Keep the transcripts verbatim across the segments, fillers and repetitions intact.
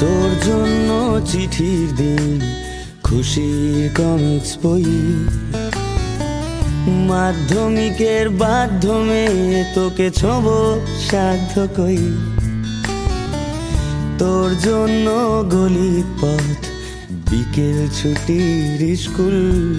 তোর জন্য চিঠির দিন, খুশির কমিক্স বই, মাধ্যমিকের মাধ্যমে তোকে ছোব সাধ্য কই। তোর জন্য গলির পথ, বিকেল ছুটির স্কুল,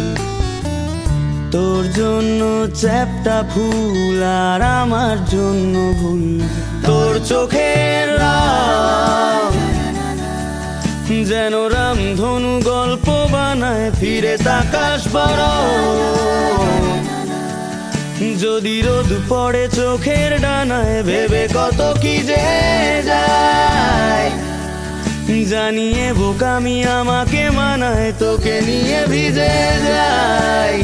তোর জন্য চ্যাপ্টা ফুল আর আমার জন্য ভুল। তোর চোখের রং যেন রামধনু গল্প বানায়, ফিরে তাকাস বড়। যদি রোদ পড়ে চোখের ডানায়, ভেবে কত কি যে যায়। জানিয়ে বোকামি আমাকে মানায়, তোকে নিয়ে ভিজে যাই।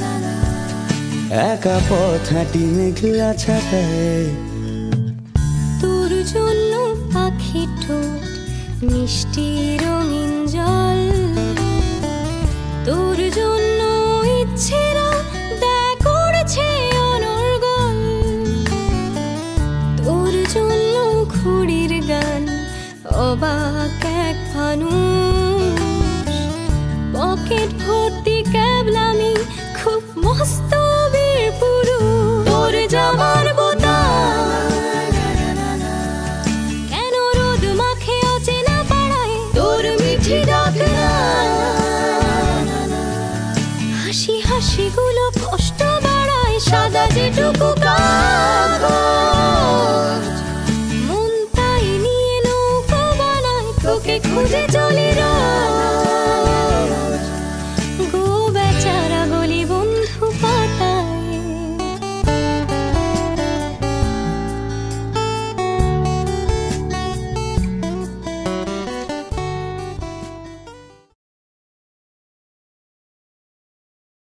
একা পথ হাঁটি মেঘলা ছাতায়। তোর জন্য পাখি ঠোঁট, মিষ্টি রঙিন জল, তোর জন্য ইচ্ছেরা দেয় করছে অনর্গল। তোর জন্য ঘুড়ির গান, অবাক এক ফানুষ, পকেট ভর্তি ক্যাবলামি, খুব মস্ত বীর পুরুষ। তোর জামার বোতাম কেন রোদ মাখে অচেনা পাড়ায়, তোর মিঠি ডাক না, হাসি হাসি গুলো